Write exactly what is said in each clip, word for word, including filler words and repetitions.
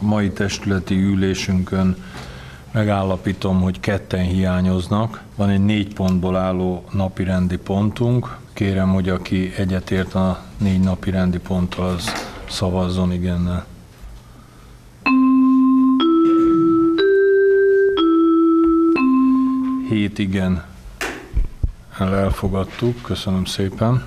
mai testületi ülésünkön megállapítom, hogy ketten hiányoznak. Van egy négy pontból álló napirendi pontunk. Kérem, hogy aki egyetért a négy napirendi ponttal, az szavazzon igennel. Hét igen, elfogadtuk, köszönöm szépen.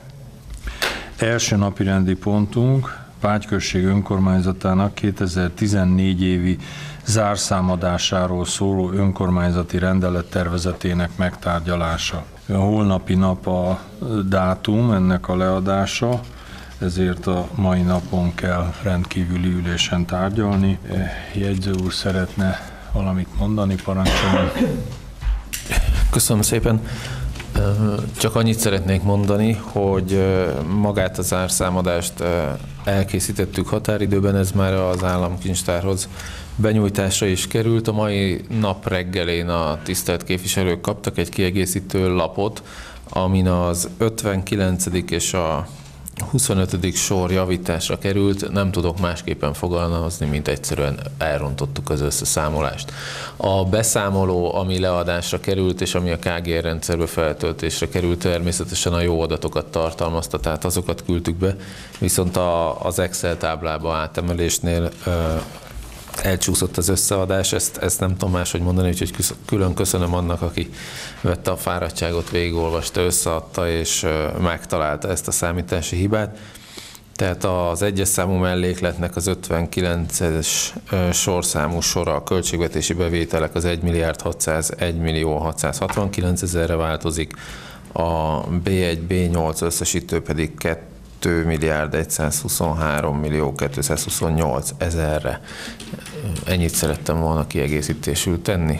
Első napirendi pontunk Vágy község önkormányzatának kétezer-tizennégy évi zárszámadásáról szóló önkormányzati rendelet tervezetének megtárgyalása. A holnapi nap a dátum ennek a leadása, ezért a mai napon kell rendkívüli ülésen tárgyalni. Jegyző úr szeretne valamit mondani, parancsoljon. Köszönöm szépen. Csak annyit szeretnék mondani, hogy magát a zárszámadást elkészítettük határidőben, ez már az államkincstárhoz benyújtásra is került. A mai nap reggelén a tisztelt képviselők kaptak egy kiegészítő lapot, amin az ötvenkilencedik és a huszonötödik sor javításra került, nem tudok másképpen fogalmazni, mint egyszerűen elrontottuk az összeszámolást. A beszámoló, ami leadásra került, és ami a ká gé er rendszerbe feltöltésre került, természetesen a jó adatokat tartalmazta, tehát azokat küldtük be, viszont a, az Excel táblába átemelésnél ö, elcsúszott az összeadás, ezt, ezt nem tudom máshogy mondani, úgyhogy külön köszönöm annak, aki vette a fáradtságot, végigolvasta, összeadta és megtalálta ezt a számítási hibát. Tehát az egyes számú mellékletnek az ötvenkilences sorszámú sora, a költségvetési bevételek az egy milliárd hatszázegy millió hatszázhatvankilenc ezerre változik, a bé egy bé nyolc összesítő pedig kettő milliárd százhuszonhárom millió kétszázhuszonnyolc ezerre. Ennyit szerettem volna kiegészítésül tenni.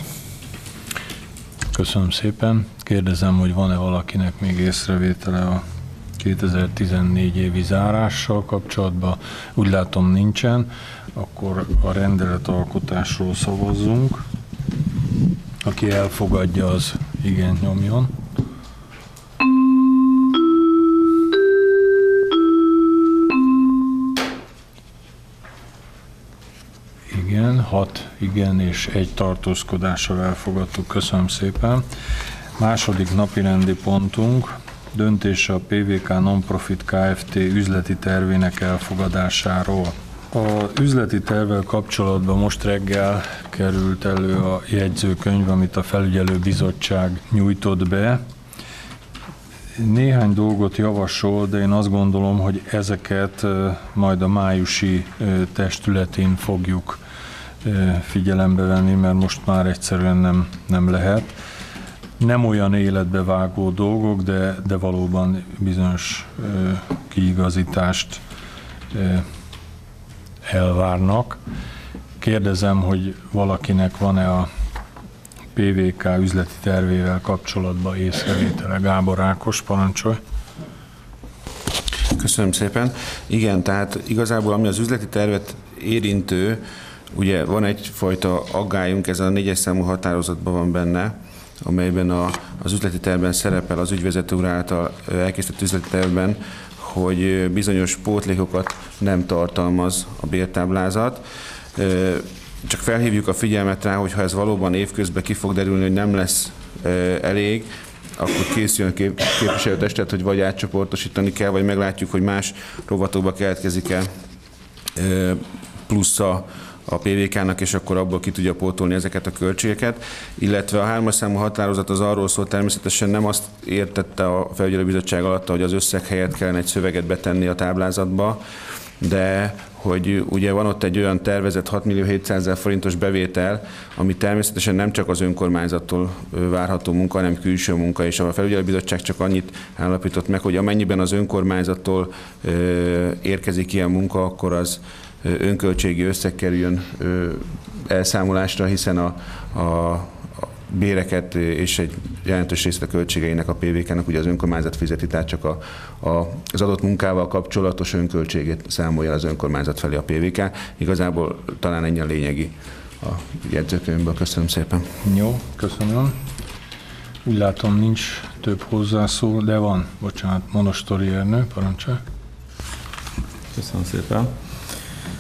Köszönöm szépen. Kérdezem, hogy van-e valakinek még észrevétele a kétezer-tizennégy évi zárással kapcsolatban. Úgy látom, nincsen. Akkor a rendeletalkotásról szavazzunk. Aki elfogadja, az igen nyomjon. Igen, hat igen és egy tartózkodással elfogadtuk. Köszönöm szépen. Második napi rendi pontunk, döntése a pé vé ká Nonprofit Kft. Üzleti tervének elfogadásáról. Az üzleti tervvel kapcsolatban most reggel került elő a jegyzőkönyv, amit a felügyelő bizottság nyújtott be. Néhány dolgot javasol, de én azt gondolom, hogy ezeket majd a májusi testületén fogjuk figyelembe venni, mert most már egyszerűen nem, nem lehet. Nem olyan életbevágó dolgok, de, de valóban bizonyos kiigazítást elvárnak. Kérdezem, hogy valakinek van-e a pé vé ká üzleti tervével kapcsolatban észrevétele. Gábor Ákos, parancsolj! Köszönöm szépen. Igen, tehát igazából ami az üzleti tervet érintő, ugye van egyfajta aggályunk, ez a négyes számú határozatban van benne, amelyben a, az üzleti tervben szerepel az ügyvezető úr által elkészített üzleti tervben, hogy bizonyos pótlékokat nem tartalmaz a bértáblázat. Csak felhívjuk a figyelmet rá, hogy ha ez valóban évközben ki fog derülni, hogy nem lesz elég, akkor készüljön a képviselőtestet, hogy vagy átcsoportosítani kell, vagy meglátjuk, hogy más rovatokba keletkezik-e plusz a, a pé vé ká-nak, és akkor abból ki tudja pótolni ezeket a költségeket. Illetve a hármas számú határozat az arról szól, természetesen nem azt értette a felügyelőbizottság alatt, hogy az összeg helyett kellene egy szöveget betenni a táblázatba, de hogy ugye van ott egy olyan tervezett hat millió hétszázezer forintos bevétel, ami természetesen nem csak az önkormányzattól várható munka, hanem külső munka, és a felügyelőbizottság csak annyit állapított meg, hogy amennyiben az önkormányzattól érkezik ilyen munka, akkor az önköltségi összeg kerüljön elszámolásra, hiszen a, a béreket és egy jelentős részt a költségeinek a pé vé ká-nak ugye az önkormányzat fizeti, tehát csak a, a, az adott munkával kapcsolatos önköltségét számolja az önkormányzat felé a pé vé ká. Igazából talán ennyi a lényegi a jegyzőkönyvből. Köszönöm szépen. Jó, köszönöm. Úgy látom, nincs több hozzászól, de van. Bocsánat, Monostori Ernő, parancsolj. Köszönöm szépen.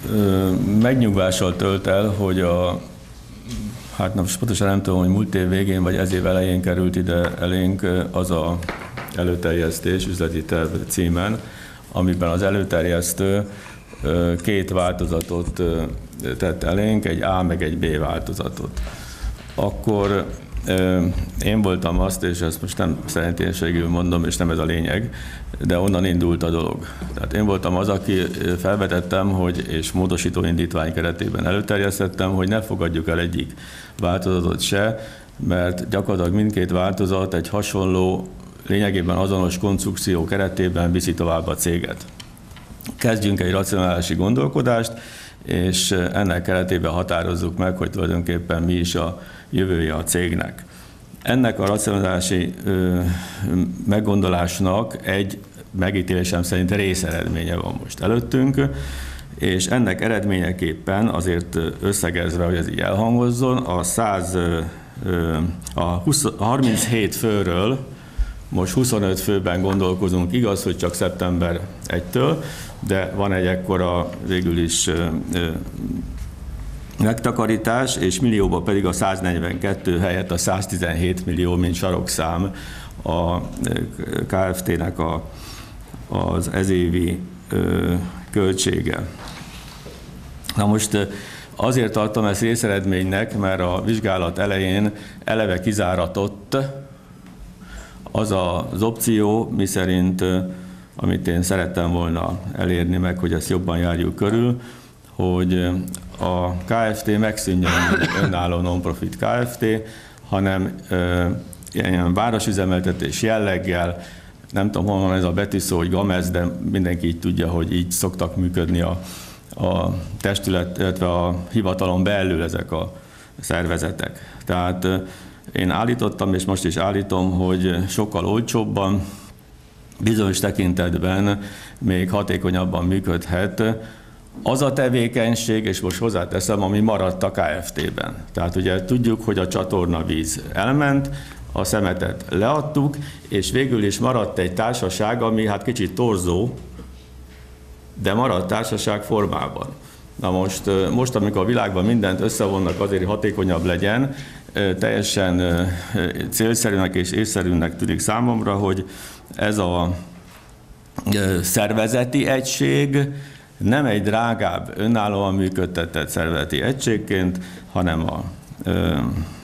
megnyugvással tölt el, hogy a, hát most pontosan nem tudom, hogy múlt év végén vagy ez év elején került ide elénk az a előterjesztés üzleti terv címen, amiben az előterjesztő két változatot tett elénk, egy A meg egy B változatot. Akkor én voltam azt, és ezt most nem szerinténységül mondom, és nem ez a lényeg, de onnan indult a dolog. Tehát én voltam az, aki felvetettem, hogy, és módosító indítvány keretében előterjesztettem, hogy ne fogadjuk el egyik változatot se, mert gyakorlatilag mindkét változat egy hasonló, lényegében azonos konstrukció keretében viszi tovább a céget. Kezdjünk egy racionális gondolkodást, és ennek keretében határozzuk meg, hogy tulajdonképpen mi is a jövője a cégnek. Ennek a racionális meggondolásnak egy megítélésem szerint részeredménye van most előttünk, és ennek eredményeképpen azért összegezve, hogy ez így elhangozzon, a, száz, a, húsz, a harminchét főről most huszonöt főben gondolkozunk, igaz, hogy csak szeptember elsejétől, de van egy ekkora végül is megtakarítás, és millióba pedig a száznegyvenkettő helyett a száztizenhét millió, mint sarokszám a Kft-nek a, az ezévi ö, költsége. Na most azért tartom ezt részeredménynek, mert a vizsgálat elején eleve kizáratott az az opció, miszerint, amit én szerettem volna elérni meg, hogy ezt jobban járjuk körül, hogy a Kft. Megszűnjön önálló non-profit Kft., hanem ö, ilyen városüzemeltetés jelleggel, nem tudom, hol van ez a betűszó, hogy Gamez, de mindenki így tudja, hogy így szoktak működni a, a testület, illetve a hivatalon belül ezek a szervezetek. Tehát ö, én állítottam, és most is állítom, hogy sokkal olcsóbban, bizonyos tekintetben még hatékonyabban működhet az a tevékenység, és most hozzáteszem, ami maradt a Kft-ben. Tehát ugye tudjuk, hogy a csatornavíz elment, a szemetet leadtuk, és végül is maradt egy társaság, ami hát kicsit torzó, de maradt társaság formában. Na most, most, amikor a világban mindent összevonnak azért, hogy hatékonyabb legyen, teljesen célszerűnek és észszerűnek tűnik számomra, hogy ez a szervezeti egység nem egy drágább, önállóan működtetett szervezeti egységként, hanem a ö,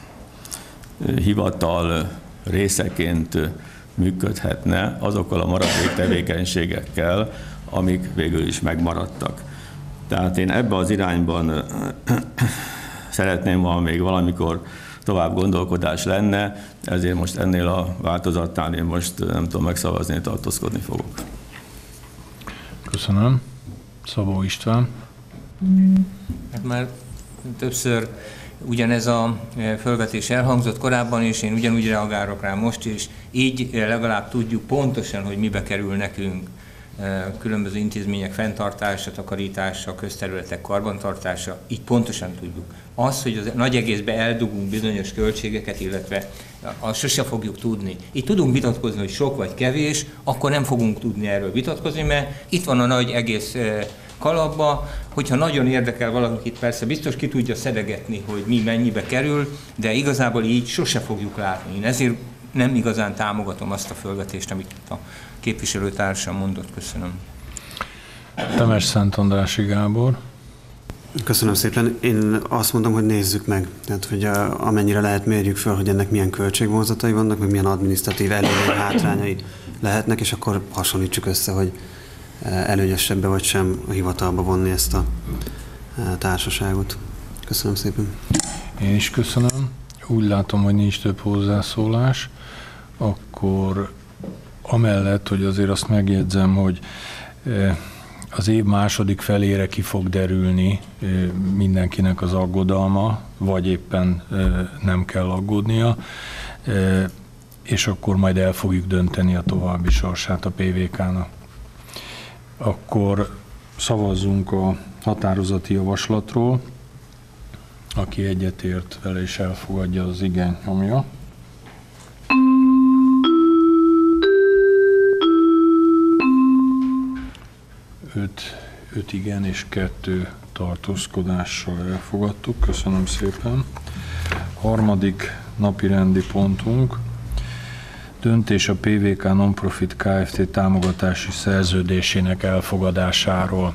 hivatal részeként működhetne azokkal a maradék tevékenységekkel, amik végül is megmaradtak. Tehát én ebben az irányban szeretném, ha még valamikor tovább gondolkodás lenne, ezért most ennél a változatnál én most nem tudom megszavazni, tartózkodni fogok. Köszönöm. Szabó István. Hát már többször ugyanez a felvetés elhangzott korábban, és én ugyanúgy reagálok rá most is. Így legalább tudjuk pontosan, hogy mibe kerül nekünk különböző intézmények fenntartása, takarítása, közterületek karbantartása, így pontosan tudjuk. Az, hogy az nagy egészben eldugunk bizonyos költségeket, illetve azt sose fogjuk tudni. Itt tudunk vitatkozni, hogy sok vagy kevés, akkor nem fogunk tudni erről vitatkozni, mert itt van a nagy egész kalapba, hogyha nagyon érdekel valakit, persze biztos ki tudja szedegetni, hogy mi mennyibe kerül, de igazából így sose fogjuk látni. Én ezért nem igazán támogatom azt a felvetést, amit a képviselőtársam mondott. Köszönöm. Temes Szent Andrássy Gábor. Köszönöm szépen. Én azt mondom, hogy nézzük meg. Tehát, hogy a, amennyire lehet mérjük föl, hogy ennek milyen költségvonzatai vannak, meg milyen adminisztratív előnyei, hátrányai lehetnek, és akkor hasonlítsuk össze, hogy előnyösebbe vagy sem a hivatalba vonni ezt a társaságot. Köszönöm szépen. Én is köszönöm. Úgy látom, hogy nincs több hozzászólás. Akkor amellett, hogy azért azt megjegyzem, hogy az év második felére ki fog derülni mindenkinek az aggodalma, vagy éppen nem kell aggódnia, és akkor majd el fogjuk dönteni a további sorsát a pé vé ká-nak. Akkor szavazzunk a határozati javaslatról. Aki egyetért vele és elfogadja, az igen nyomja. Öt, öt igen és kettő tartózkodással elfogadtuk. Köszönöm szépen. Harmadik napi rendi pontunk. Döntés a pé vé ká Nonprofit Kft. Támogatási szerződésének elfogadásáról.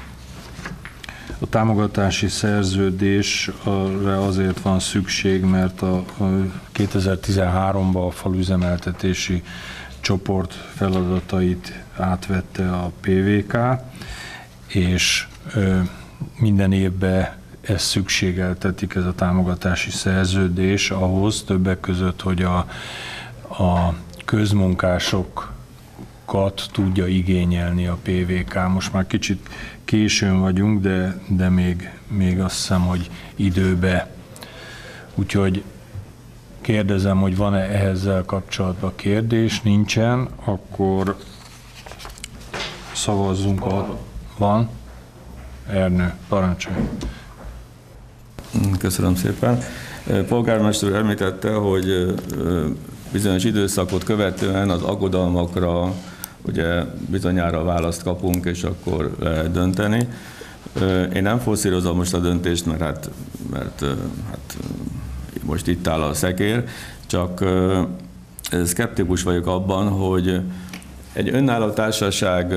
A támogatási szerződésre azért van szükség, mert a kétezer-tizenháromban a faluüzemeltetési csoport feladatait átvette a pé vé ká, és minden évben ez szükségeltetik, ez a támogatási szerződés ahhoz többek között, hogy a, a közmunkásokat tudja igényelni a pé vé ká. Most már kicsit későn vagyunk, de, de még, még azt hiszem, hogy időbe. Úgyhogy kérdezem, hogy van-e ehhezzel kapcsolatban kérdés, nincsen, akkor szavazzunk a... Van? Ernő, parancsolj. Köszönöm szépen. Polgármester úr említette, hogy bizonyos időszakot követően az aggodalmakra ugye bizonyára választ kapunk, és akkor lehet dönteni. Én nem forszírozom most a döntést, mert, hát, mert hát most itt áll a szekér, csak szkeptikus vagyok abban, hogy egy önálló társaság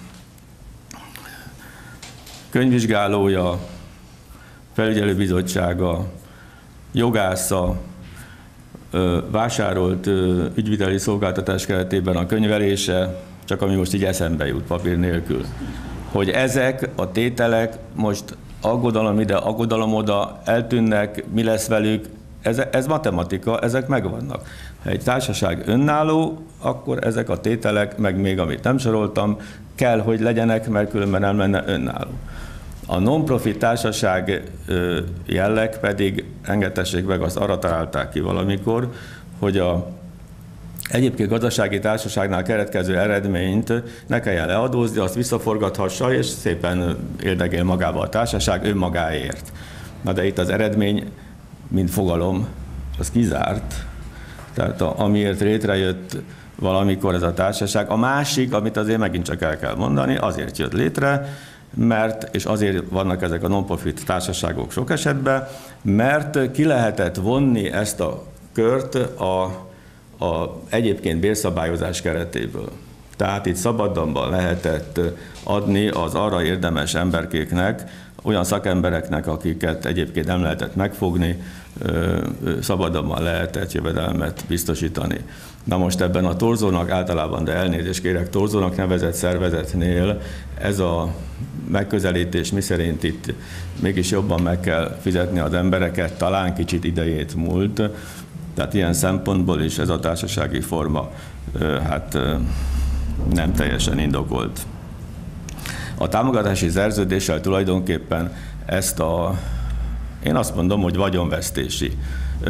könyvvizsgálója, felügyelőbizottsága, jogásza, vásárolt ügyviteli szolgáltatás keretében a könyvelése, csak ami most így eszembe jut papír nélkül, hogy ezek a tételek most aggodalom ide, aggodalom oda, eltűnnek, mi lesz velük, ez, ez matematika, ezek megvannak. Ha egy társaság önálló, akkor ezek a tételek, meg még amit nem soroltam, kell, hogy legyenek, mert különben nem lenne önálló. A non-profit társaság jelleg pedig, engedtessék meg, azt arra találták ki valamikor, hogy a egyébként gazdasági társaságnál keretkező eredményt ne kelljen leadózni, azt visszaforgathassa, és szépen érdekel magába a társaság önmagáért. Na de itt az eredmény, mint fogalom, az kizárt. Tehát a, amiért létrejött valamikor ez a társaság. A másik, amit azért megint csak el kell mondani, azért jött létre, mert, és azért vannak ezek a non-profit társaságok sok esetben, mert ki lehetett vonni ezt a kört a, a egyébként bérszabályozás keretéből. Tehát itt szabadonban lehetett adni az arra érdemes emberkéknek, olyan szakembereknek, akiket egyébként nem lehetett megfogni, szabadonban lehetett jövedelmet biztosítani. Na most ebben a torzónak általában, de elnézést kérek, torzónak nevezett szervezetnél ez a megközelítés miszerint itt mégis jobban meg kell fizetni az embereket, talán kicsit idejét múlt, tehát ilyen szempontból is ez a társasági forma hát nem teljesen indokolt. A támogatási szerződéssel tulajdonképpen ezt a, én azt mondom, hogy vagyonvesztési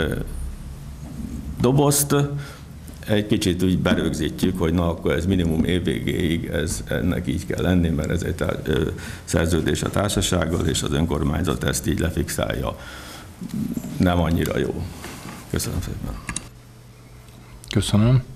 dobozt egy kicsit úgy berögzítjük, hogy na akkor ez minimum évvégéig ez, ennek így kell lenni, mert ez egy tár- szerződés a társasággal, és az önkormányzat ezt így lefixálja. Nem annyira jó. Köszönöm szépen. Köszönöm.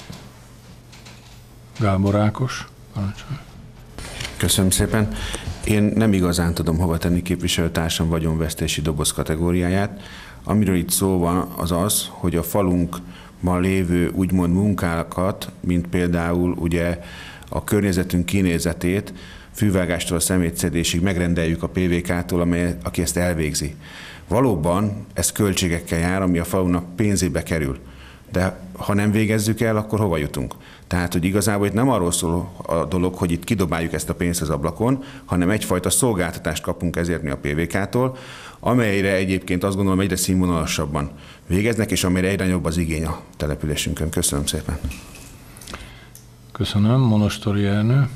Gábor Ákos, parancsolj. Köszönöm szépen. Én nem igazán tudom hova tenni képviselőtársam vagyonvesztési doboz kategóriáját. Amiről itt szó van, az az, hogy a falunkban lévő úgymond munkákat, mint például ugye a környezetünk kinézetét, fűvágástól a szemétszedésig megrendeljük a pé vé ká-tól, amely, aki ezt elvégzi. Valóban ez költségekkel jár, ami a falunak pénzébe kerül. De ha nem végezzük el, akkor hova jutunk? Tehát, hogy igazából itt nem arról szól a dolog, hogy itt kidobáljuk ezt a pénzt az ablakon, hanem egyfajta szolgáltatást kapunk ezért mi a pé vé ká-tól, amelyre egyébként azt gondolom egyre színvonalasabban végeznek, és amelyre egyre nagyobb az igény a településünkön. Köszönöm szépen. Köszönöm. Monostori Ernő.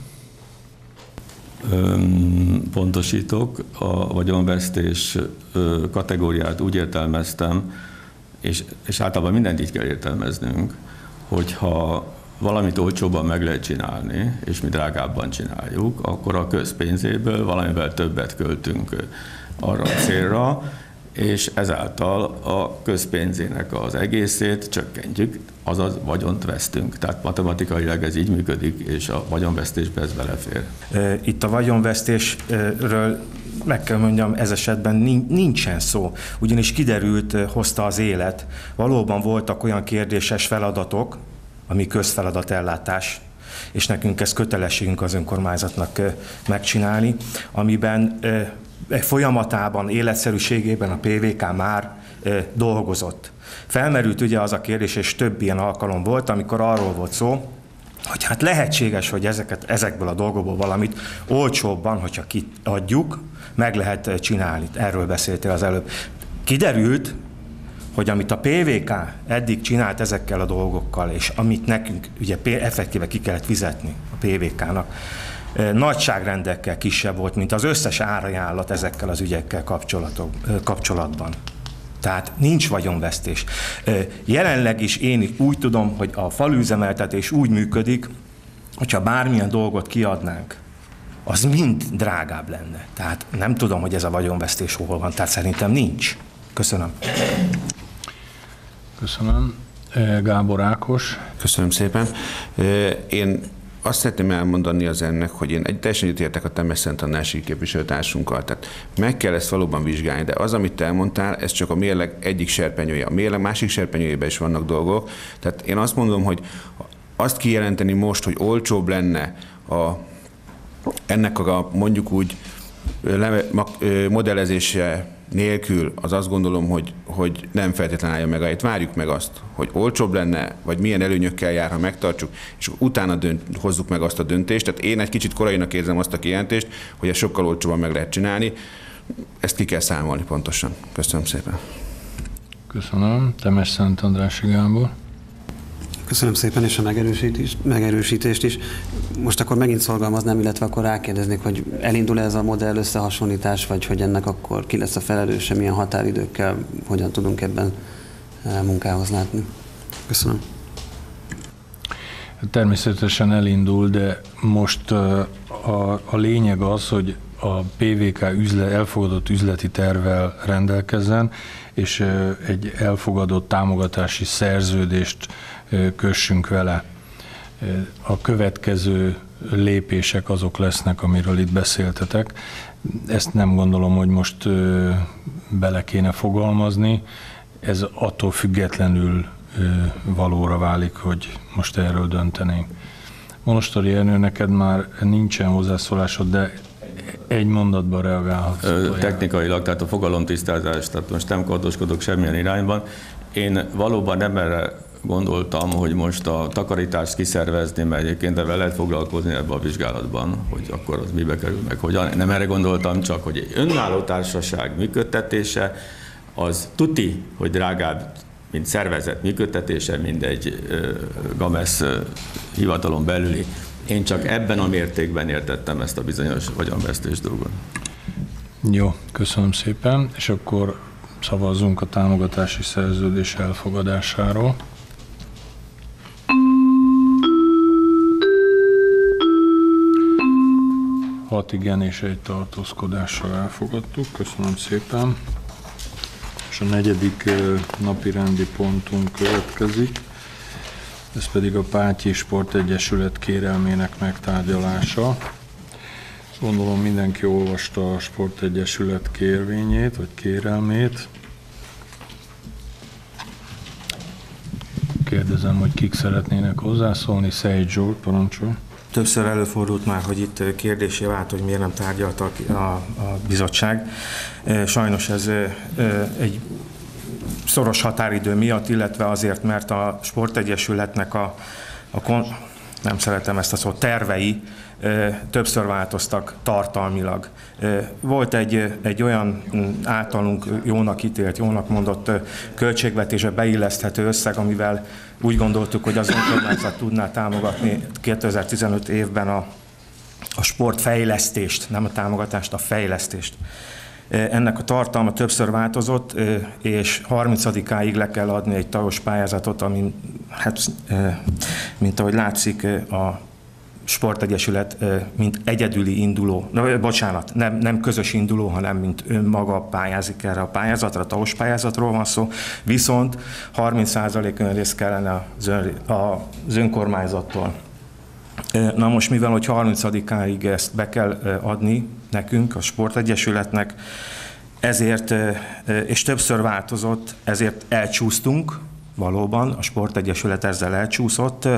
Pontosítok, a vagyonvesztés kategóriát úgy értelmeztem, és, és általában mindent így kell értelmeznünk, hogyha valamit olcsóbban meg lehet csinálni, és mi drágábban csináljuk, akkor a közpénzéből valamivel többet költünk arra a célra, és ezáltal a közpénzének az egészét csökkentjük, azaz vagyont vesztünk. Tehát matematikailag ez így működik, és a vagyonvesztésbe ez belefér. Itt a vagyonvesztésről meg kell mondjam, ez esetben nincsen szó, ugyanis kiderült, hozta az élet. Valóban voltak olyan kérdéses feladatok, ami közfeladatellátás, és nekünk ez kötelességünk az önkormányzatnak megcsinálni, amiben folyamatában, életszerűségében a pé vé ká már dolgozott. Felmerült ugye az a kérdés, és több ilyen alkalom volt, amikor arról volt szó, hogy hát lehetséges, hogy ezeket, ezekből a dolgokból valamit olcsóbban, hogyha kiadjuk, meg lehet csinálni. Erről beszéltél az előbb. Kiderült, hogy amit a pé vé ká eddig csinált ezekkel a dolgokkal, és amit nekünk ugye effektíve ki kellett fizetni a pé vé ká-nak, nagyságrendekkel kisebb volt, mint az összes árajánlat ezekkel az ügyekkel kapcsolatban. Tehát nincs vagyonvesztés. Jelenleg is én úgy tudom, hogy a falüzemeltetés úgy működik, hogyha bármilyen dolgot kiadnánk, az mind drágább lenne. Tehát nem tudom, hogy ez a vagyonvesztés hol van, tehát szerintem nincs. Köszönöm. Köszönöm. Gábor Ákos. Köszönöm szépen. Én azt szeretném elmondani az ennek, hogy én egy teljesen egyetértek a Temes Szent Andrássy képviselőtársunkkal. Tehát meg kell ezt valóban vizsgálni, de az, amit te elmondtál, ez csak a mérleg egyik serpenyője. A mérleg másik serpenyőjében is vannak dolgok. Tehát én azt mondom, hogy azt kijelenteni most, hogy olcsóbb lenne a, ennek a mondjuk úgy modellezése nélkül, az azt gondolom, hogy, hogy nem feltétlenül állja meg. Itt várjuk meg azt, hogy olcsóbb lenne, vagy milyen előnyökkel jár, ha megtartsuk, és utána dönt, hozzuk meg azt a döntést. Tehát én egy kicsit korainak érzem azt a kijelentést, hogy ezt sokkal olcsóbban meg lehet csinálni. Ezt ki kell számolni pontosan. Köszönöm szépen. Köszönöm. Temes Szent Andrássy Gábor. Köszönöm szépen, és a megerősítést, megerősítést is. Most akkor megint szorgalmaznám, illetve akkor rákérdeznék, hogy elindul ez a modell összehasonlítás, vagy hogy ennek akkor ki lesz a felelőse, milyen határidőkkel, hogyan tudunk ebben munkához látni. Köszönöm. Természetesen elindul, de most a, a lényeg az, hogy a pé vé ká üzlet, elfogadott üzleti tervvel rendelkezzen, és egy elfogadott támogatási szerződést kössünk vele. A következő lépések azok lesznek, amiről itt beszéltetek. Ezt nem gondolom, hogy most bele kéne fogalmazni. Ez attól függetlenül valóra válik, hogy most erről döntenénk. Monostori Ernő, neked már nincsen hozzászólásod, de egy mondatban reagálhatsz. Technikailag, tehát a fogalomtisztázás, tehát most nem kardoskodok semmilyen irányban. Én valóban nem erre gondoltam, hogy most a takarítást kiszervezni, mert egyébként vele lehet foglalkozni ebben a vizsgálatban, hogy akkor az mibe kerül meg, hogyan. Nem erre gondoltam, csak hogy egy önálló társaság működtetése, az tuti, hogy drágább, mint szervezet működtetése, mint egy GAMESZ hivatalon belüli. Én csak ebben a mértékben értettem ezt a bizonyos vagyonvesztés dolgot. Jó, köszönöm szépen, és akkor szavazzunk a támogatási szerződés elfogadásáról. Hat igen és egy tartózkodással elfogadtuk. Köszönöm szépen. És a negyedik napi rendi pontunk következik. Ez pedig a Pátyi Sportegyesület kérelmének megtárgyalása. Gondolom mindenki olvasta a Sportegyesület kérvényét, vagy kérelmét. Kérdezem, hogy kik szeretnének hozzászólni. Szej Zsolt, parancsol. Többször előfordult már, hogy itt kérdésé vált, hogy miért nem tárgyalta a, a bizottság. Sajnos ez egy szoros határidő miatt, illetve azért, mert a Sportegyesületnek a, a kon, nem szeretem ezt a szót, tervei többször változtak tartalmilag. Volt egy, egy olyan általunk jónak ítélt, jónak mondott költségvetésbe beilleszthető összeg, amivel úgy gondoltuk, hogy az önkormányzat tudná támogatni kétezer-tizenöt évben a, a sportfejlesztést, nem a támogatást, a fejlesztést. Ennek a tartalma többször változott, és harmincadikáig le kell adni egy tagos pályázatot, ami, hát, mint ahogy látszik, a Sportegyesület, mint egyedüli induló, na, bocsánat, nem, nem közös induló, hanem mint önmaga pályázik erre a pályázatra, a tagos pályázatról van szó, viszont harminc százalék önrészt kellene az, ön, az önkormányzattól. Na most, mivel hogy harmincadikáig ezt be kell adni nekünk, a Sportegyesületnek, ezért, és többször változott, ezért elcsúsztunk, valóban, a Sportegyesület ezzel elcsúszott,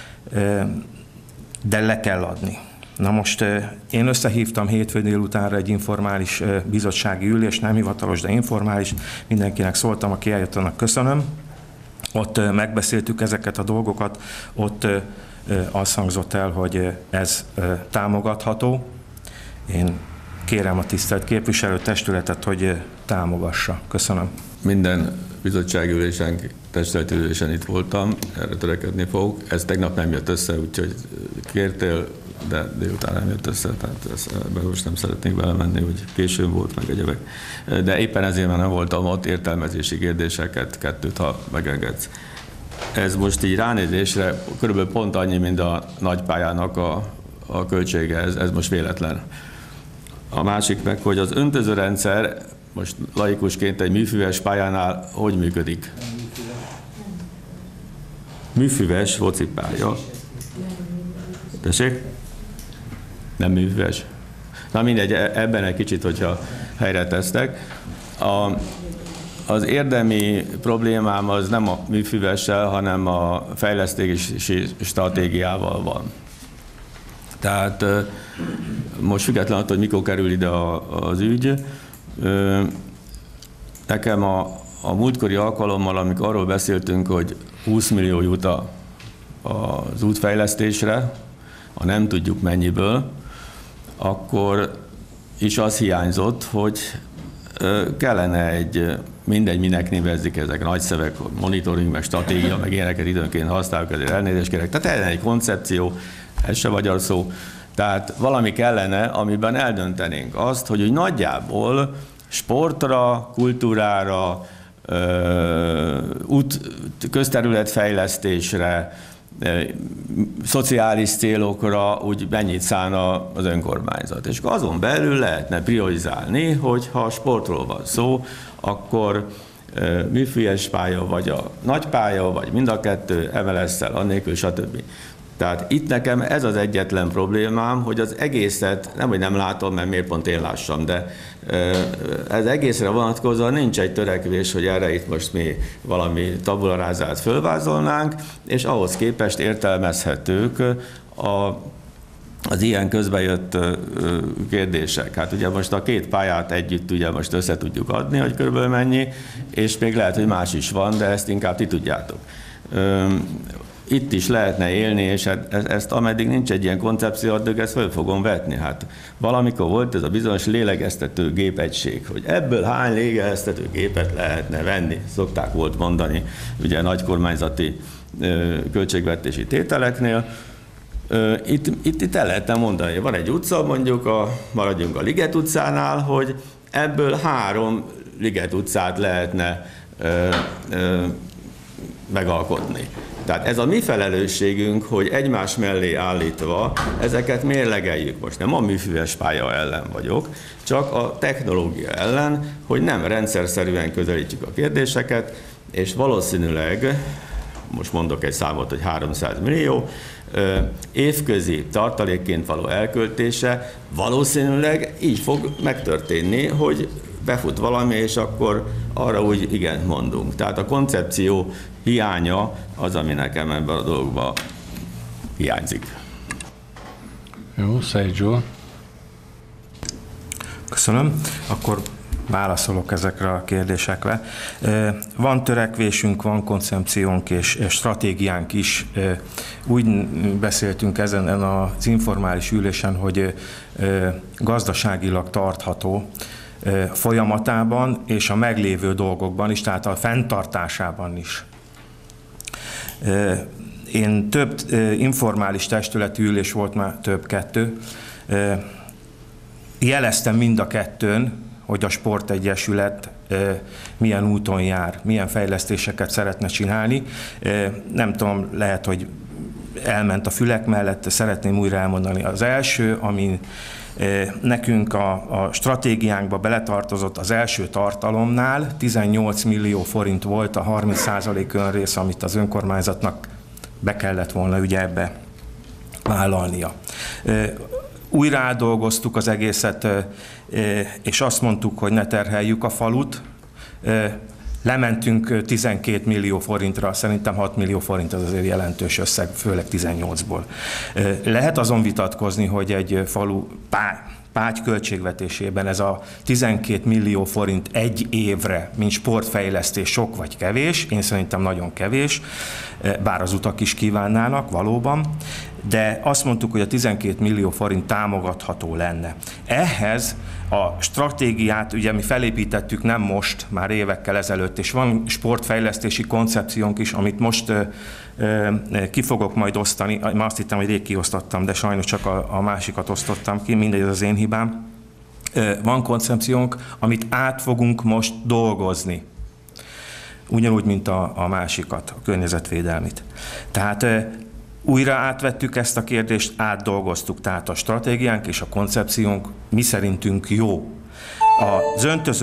de le kell adni. Na most én összehívtam hétfő délutánra egy informális bizottsági ülés, nem hivatalos, de informális, mindenkinek szóltam, aki eljött, annak köszönöm. Ott megbeszéltük ezeket a dolgokat, ott azt hangzott el, hogy ez támogatható. Én kérem a tisztelt képviselőtestületet, hogy támogassa. Köszönöm. Minden bizottsági ülésen, testületi ülésen itt voltam, erre törekedni fogok. Ez tegnap nem jött össze, úgyhogy kértél, de délután nem jött össze, tehát ebben most nem szeretnék belemenni, hogy későn volt, meg egyebek. De éppen ezért már nem voltam ott, értelmezési kérdéseket, kettőt, ha megengedsz. Ez most így ránézésre körülbelül pont annyi, mint a nagypályának a, a költsége, ez, ez most véletlen. A másik meg, hogy az öntözőrendszer most laikusként egy műfüves pályánál hogy működik? Műfüves focipálya. Tessék? Nem műfüves. Na mindegy, ebben egy kicsit, hogyha helyre tesztek. A, az érdemi problémám az nem a műfüvessel, hanem a fejlesztési stratégiával van. Tehát most függetlenül attól, hogy mikor kerül ide az ügy, nekem a, a múltkori alkalommal, amikor arról beszéltünk, hogy húsz millió jut a, az útfejlesztésre, ha nem tudjuk mennyiből, akkor is az hiányzott, hogy kellene egy, mindegy, minek nevezzük ezek nagy szöveg, monitoring, meg stratégia, meg ilyeneket időnként használjuk, ezért elnézést kérek. Tehát lenne egy koncepció, ez se magyar szó, tehát valami kellene, amiben eldöntenénk azt, hogy úgy nagyjából sportra, kultúrára, út, közterületfejlesztésre, szociális célokra úgy mennyit szán az önkormányzat. És azon belül lehetne priorizálni, hogy ha a sportról van szó, akkor műfüves pálya, vagy a nagy pálya, vagy mind a kettő, em el es-szel, annélkül, stb. Tehát itt nekem ez az egyetlen problémám, hogy az egészet, nem hogy nem látom, mert miért pont én lássam, de ez egészre vonatkozóan nincs egy törekvés, hogy erre itt most mi valami tabularázát fölvázolnánk, és ahhoz képest értelmezhetők a az ilyen közbejött kérdések. Hát ugye most a két pályát együtt ugye most össze tudjuk adni, hogy körülbelül mennyi, és még lehet, hogy más is van, de ezt inkább ti tudjátok. Itt is lehetne élni, és ezt ameddig nincs egy ilyen koncepció, addig ezt föl fogom vetni. Hát valamikor volt ez a bizonyos lélegeztető gépegység, hogy ebből hány lélegeztető gépet lehetne venni, szokták volt mondani, ugye nagy kormányzati költségvetési tételeknél. Itt, itt, itt el lehetne mondani, van egy utca, mondjuk a, maradjunk a Liget utcánál, hogy ebből három Liget utcát lehetne ö, ö, megalkotni. Tehát ez a mi felelősségünk, hogy egymás mellé állítva ezeket mérlegeljük. Most nem a műfüves pálya ellen vagyok, csak a technológia ellen, hogy nem rendszerszerűen közelítjük a kérdéseket, és valószínűleg, most mondok egy számot, hogy háromszáz millió, évközi tartalékként való elköltése valószínűleg így fog megtörténni, hogy befut valami, és akkor arra úgy igen mondunk. Tehát a koncepció hiánya az, ami nekem ebben a dologban hiányzik. Jó, Sergio. Köszönöm. Akkor válaszolok ezekre a kérdésekre. Van törekvésünk, van koncepciónk és stratégiánk is. Úgy beszéltünk ezen az informális ülésen, hogy gazdaságilag tartható folyamatában és a meglévő dolgokban is, tehát a fenntartásában is. Én több informális testületi ülés volt, már több kettő. Jeleztem mind a kettőn, hogy a Sportegyesület milyen úton jár, milyen fejlesztéseket szeretne csinálni. Nem tudom, lehet, hogy elment a fülek mellett, szeretném újra elmondani. Az első, ami nekünk a, a stratégiánkba beletartozott az első tartalomnál, tizennyolc millió forint volt a harminc százalék önrész, amit az önkormányzatnak be kellett volna ugye ebbe vállalnia. Újra átdolgoztuk az egészet, és azt mondtuk, hogy ne terheljük a falut. Lementünk tizenkét millió forintra, szerintem hat millió forint az azért jelentős összeg, főleg tizennyolcból. Lehet azon vitatkozni, hogy egy falu Págy költségvetésében ez a tizenkét millió forint egy évre, mint sportfejlesztés sok vagy kevés, én szerintem nagyon kevés, bár az utak is kívánnának valóban, de azt mondtuk, hogy a tizenkét millió forint támogatható lenne. Ehhez a stratégiát ugye mi felépítettük nem most, már évekkel ezelőtt, és van sportfejlesztési koncepciónk is, amit most ö, ö, ki fogok majd osztani. Már azt hittem, hogy rég kiosztottam, de sajnos csak a, a másikat osztottam ki, mindegy, ez az én hibám. Ö, van koncepciónk, amit át fogunk most dolgozni. Ugyanúgy, mint a, a másikat, a környezetvédelmit. Tehát ö, újra átvettük ezt a kérdést, átdolgoztuk, tehát a stratégiánk és a koncepciónk mi szerintünk jó. Az öntöző,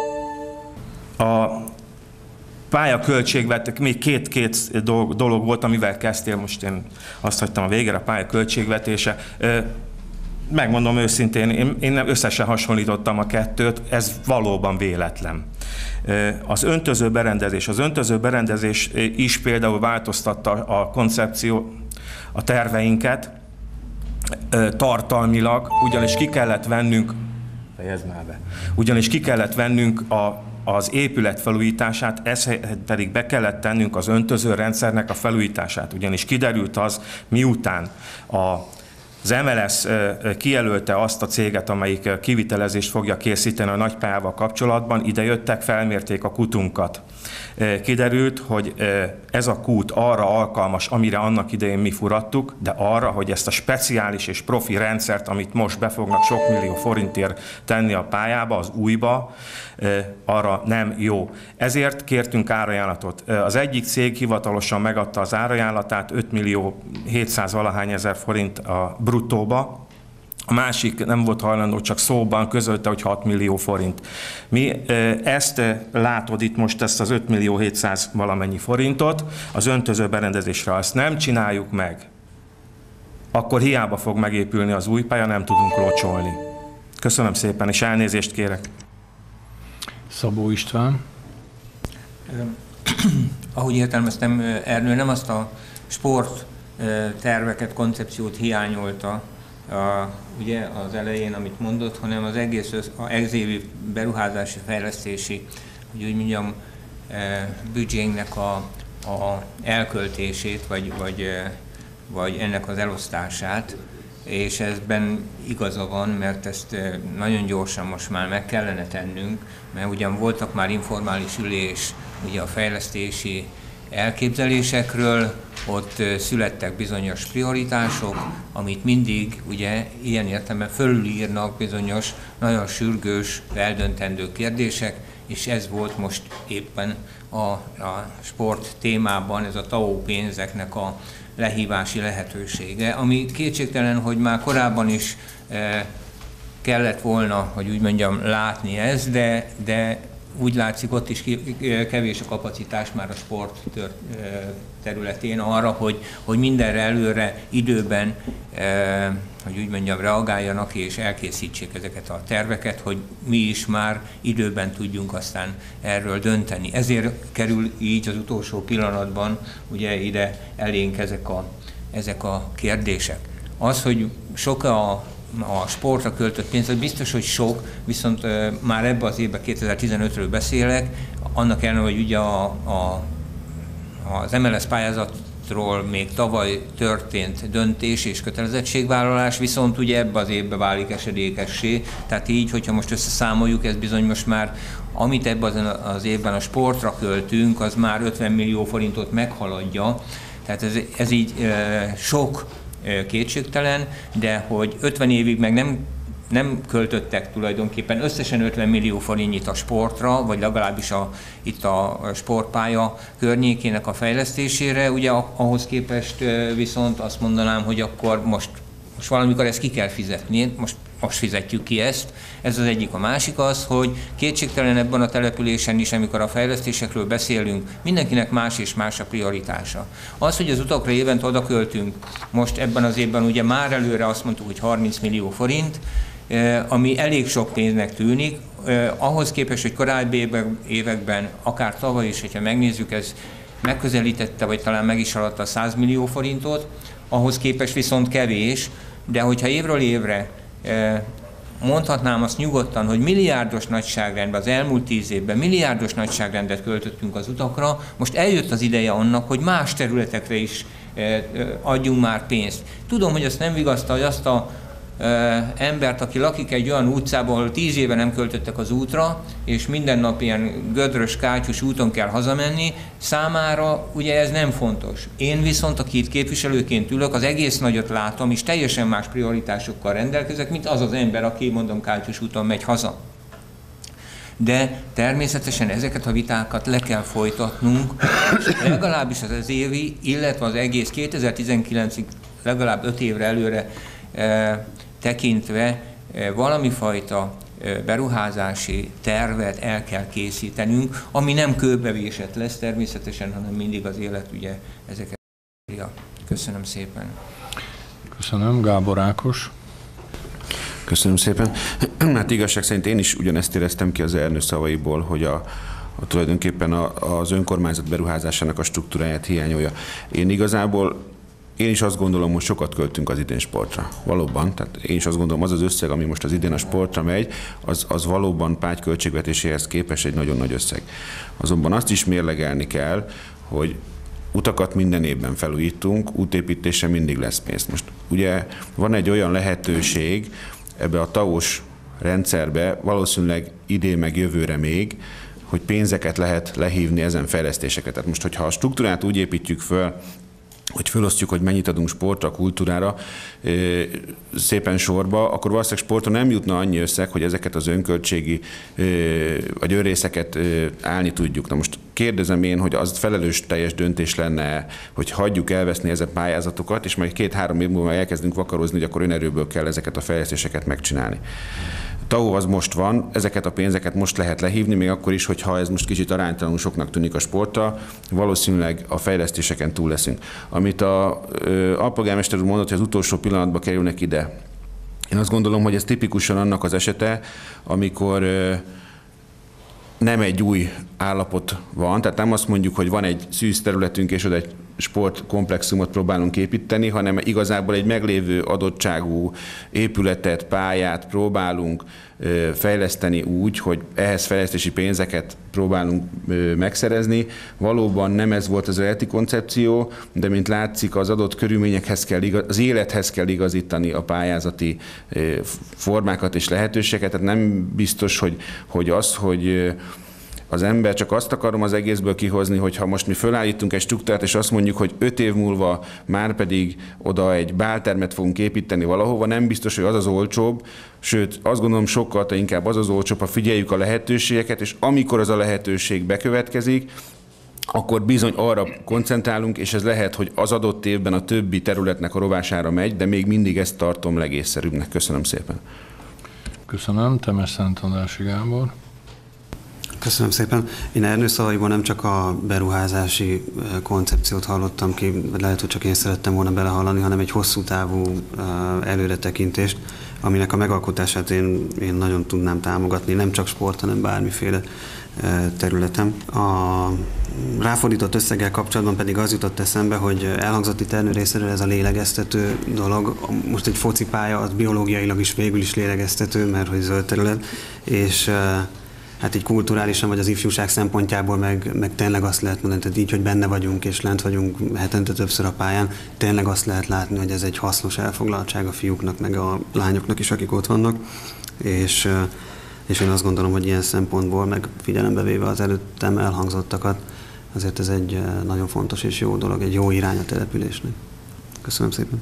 a pályaköltségvetés, még két-két dolog volt, amivel kezdtél, most én azt hagytam a végére, a pályaköltségvetése. Megmondom őszintén, én, én nem összesen hasonlítottam a kettőt, ez valóban véletlen. Az öntöző berendezés, az öntöző berendezés is például változtatta a koncepció, a terveinket tartalmilag, ugyanis ki kellett vennünk, fejezd már be, ugyanis ki kellett vennünk a, az épület felújítását, ez pedig be kellett tennünk az öntöző rendszernek a felújítását, ugyanis kiderült az, miután a az em el es kijelölte azt a céget, amelyik kivitelezést fogja készíteni a nagypályával kapcsolatban, idejöttek, felmérték a kutunkat. Kiderült, hogy ez a kút arra alkalmas, amire annak idején mi furattuk, de arra, hogy ezt a speciális és profi rendszert, amit most be fognak sok millió forintért tenni a pályába, az újba, arra nem jó. Ezért kértünk árajánlatot. Az egyik cég hivatalosan megadta az árajánlatát, öt millió hétszáz valahány ezer forint a bruttóba, a másik nem volt hajlandó, csak szóban közölte, hogy hat millió forint. Mi ezt látod itt most, ezt az öt millió hétszáz valamennyi forintot, az öntöző berendezésre, azt nem csináljuk meg, akkor hiába fog megépülni az új pálya, nem tudunk locsolni. Köszönöm szépen, és elnézést kérek. Szabó István. Ahogy értelmeztem, Ernő nem azt a sport terveket, koncepciót hiányolta, a, ugye az elején, amit mondott, hanem az egész az évi beruházási, fejlesztési, hogy úgy mondjam, büdzsénknek a, a elköltését, vagy, vagy, vagy ennek az elosztását, és ezben igaza van, mert ezt nagyon gyorsan most már meg kellene tennünk, mert ugyan voltak már informális ülés ugye a fejlesztési elképzelésekről, ott születtek bizonyos prioritások, amit mindig ugye ilyen értelemben fölülírnak bizonyos, nagyon sürgős, eldöntendő kérdések, és ez volt most éppen a, a sport témában, ez a té á o pénzeknek a lehívási lehetősége, ami kétségtelen, hogy már korábban is e, kellett volna, hogy úgy mondjam, látni ez, de, de úgy látszik, ott is kevés a kapacitás már a sport területén arra, hogy, hogy mindenre előre időben, hogy úgy mondjam, reagáljanak és elkészítsék ezeket a terveket, hogy mi is már időben tudjunk aztán erről dönteni. Ezért kerül így az utolsó pillanatban ugye ide elénk ezek a, ezek a kérdések. Az, hogy sok a a sportra költött pénz, biztos, hogy sok, viszont uh, már ebbe az évben kétezer-tizenötről beszélek, annak ellenére, hogy ugye a, a, az em el es pályázatról még tavaly történt döntés és kötelezettségvállalás, viszont ugye ebbe az évben válik esedékessé, tehát így, hogyha most összeszámoljuk, ez bizony most már, amit ebben az évben a sportra költünk, az már ötven millió forintot meghaladja, tehát ez, ez így uh, sok kétségtelen, de hogy ötven évig meg nem, nem költöttek tulajdonképpen összesen ötven millió forintnyit a sportra, vagy legalábbis a, itt a sportpálya környékének a fejlesztésére, ugye ahhoz képest viszont azt mondanám, hogy akkor most, most valamikor ezt ki kell fizetni. Most most fizetjük ki ezt. Ez az egyik. A másik az, hogy kétségtelen ebben a településen is, amikor a fejlesztésekről beszélünk, mindenkinek más és más a prioritása. Az, hogy az utakra évente oda költünk, most ebben az évben ugye már előre azt mondtuk, hogy harminc millió forint, ami elég sok pénznek tűnik, ahhoz képest, hogy korábbi években, akár tavaly is, hogyha megnézzük, ez megközelítette, vagy talán meg is haladta a száz millió forintot, ahhoz képest viszont kevés, de hogyha évről évre mondhatnám azt nyugodtan, hogy milliárdos nagyságrendben, az elmúlt tíz évben milliárdos nagyságrendet költöttünk az utakra, most eljött az ideje annak, hogy más területekre is adjunk már pénzt. Tudom, hogy azt nem vigasztalja azt a embert, aki lakik egy olyan utcában, ahol tíz éve nem költöttek az útra, és minden nap ilyen gödrös, kátyus úton kell hazamenni, számára ugye ez nem fontos. Én viszont, aki itt képviselőként ülök, az egész nagyot látom, és teljesen más prioritásokkal rendelkezek, mint az az ember, aki, mondom, kátyus úton megy haza. De természetesen ezeket a vitákat le kell folytatnunk, és legalábbis az az évi, illetve az egész kétezer-tizenkilencig legalább öt évre előre eh, tekintve valami fajta beruházási tervet el kell készítenünk, ami nem kőbevésett lesz természetesen, hanem mindig az élet ugye ezeket. Köszönöm szépen. Köszönöm. Gábor Ákos. Köszönöm szépen. Hát igazság szerint én is ugyanezt éreztem ki az Ernő szavaiból, hogy a, a tulajdonképpen a, az önkormányzat beruházásának a struktúráját hiányolja. Én igazából Én is azt gondolom, hogy sokat költünk az idén sportra. Valóban. Tehát én is azt gondolom, az az összeg, ami most az idén a sportra megy, az, az valóban Págy költségvetéséhez képest egy nagyon nagy összeg. Azonban azt is mérlegelni kell, hogy utakat minden évben felújítunk, útépítésre mindig lesz pénz. Most ugye van egy olyan lehetőség ebbe a té á o-s rendszerbe, valószínűleg idén meg jövőre még, hogy pénzeket lehet lehívni ezen fejlesztéseket. Tehát most, hogyha a struktúrát úgy építjük föl, hogy felosztjuk, hogy mennyit adunk sportra, kultúrára, szépen sorba, akkor valószínűleg sportra nem jutna annyi összeg, hogy ezeket az önköltségi vagy önrészeket állni tudjuk. Na most kérdezem én, hogy az felelős teljes döntés lenne, hogy hagyjuk elveszni ezek pályázatokat, és majd két-három év múlva elkezdünk vakarozni, hogy akkor önerőből kell ezeket a fejlesztéseket megcsinálni. té á o az most van, ezeket a pénzeket most lehet lehívni, még akkor is, hogyha ez most kicsit aránytalanul soknak tűnik a sporttal, valószínűleg a fejlesztéseken túl leszünk. Amit a alpolgármester úr mondott, hogy az utolsó pillanatban kerülnek ide. Én azt gondolom, hogy ez tipikusan annak az esete, amikor nem egy új állapot van, tehát nem azt mondjuk, hogy van egy szűz területünk, és oda egy sportkomplexumot próbálunk építeni, hanem igazából egy meglévő adottságú épületet, pályát próbálunk fejleszteni úgy, hogy ehhez fejlesztési pénzeket próbálunk megszerezni. Valóban nem ez volt az eredeti koncepció, de mint látszik, az adott körülményekhez kell, az élethez kell igazítani a pályázati formákat és lehetőségeket. Tehát nem biztos, hogy, hogy az, hogy az ember csak azt akarom az egészből kihozni, hogy ha most mi fölállítunk egy struktúrát, és azt mondjuk, hogy öt év múlva már pedig oda egy báltermet fogunk építeni valahova, nem biztos, hogy az az olcsóbb, sőt, azt gondolom sokkal inkább az az olcsóbb, ha figyeljük a lehetőségeket, és amikor az a lehetőség bekövetkezik, akkor bizony arra koncentrálunk, és ez lehet, hogy az adott évben a többi területnek a rovására megy, de még mindig ezt tartom legészszerűbbnek. Köszönöm szépen. Köszönöm. Temes Szent Andrássy Gábor. Köszönöm szépen. Én Ernő szavaiból nem csak a beruházási koncepciót hallottam ki, lehet, hogy csak én szerettem volna belehallani, hanem egy hosszú távú előretekintést, aminek a megalkotását én, én nagyon tudnám támogatni, nem csak sport, hanem bármiféle területen. A ráfordított összeggel kapcsolatban pedig az jutott eszembe, hogy elhangzott itt Ernő részéről ez a lélegeztető dolog. Most egy focipálya, az biológiailag is végül is lélegeztető, mert hogy zöld terület, és hát így kulturálisan, vagy az ifjúság szempontjából meg, meg tényleg azt lehet mondani, tehát így, hogy benne vagyunk, és lent vagyunk hetente többször a pályán, tényleg azt lehet látni, hogy ez egy hasznos elfoglaltság a fiúknak, meg a lányoknak is, akik ott vannak, és, és én azt gondolom, hogy ilyen szempontból, meg figyelembe véve az előttem elhangzottakat, azért ez egy nagyon fontos és jó dolog, egy jó irány a településnek. Köszönöm szépen.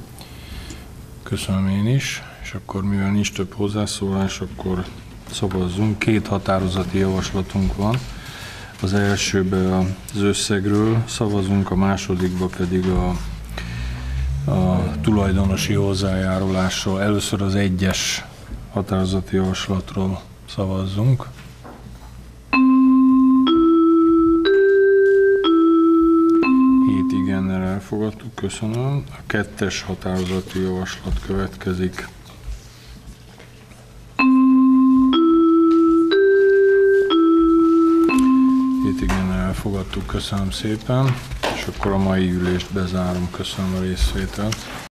Köszönöm én is, és akkor mivel nincs több hozzászólás, akkor szavazzunk. Két határozati javaslatunk van. Az elsőben az összegről szavazunk, a másodikba pedig a, a tulajdonosi hozzájárulásról. Először az egyes határozati javaslatról szavazzunk. Hét igennel elfogadtuk, köszönöm. A kettes határozati javaslat következik. Hét igennel elfogadtuk, köszönöm szépen. És akkor a mai ülést bezárom, köszönöm a részvételt.